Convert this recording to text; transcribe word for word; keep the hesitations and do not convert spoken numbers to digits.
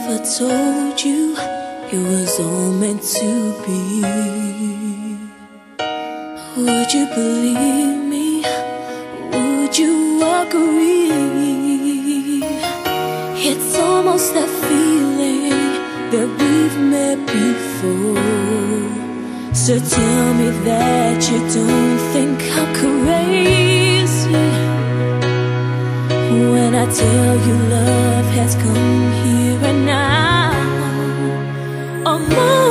I told you it was all meant to be? Would you believe me? Would you agree? It's almost that feeling that we've met before. So tell me that you don't think I'm crazy when I tell you love has come here and now. Oh,